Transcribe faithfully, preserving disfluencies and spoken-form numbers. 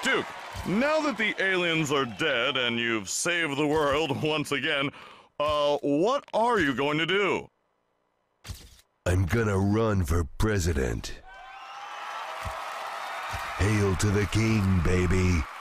Duke, now that the aliens are dead and you've saved the world once again, uh, what are you going to do? I'm gonna run for president. Hail to the king, baby.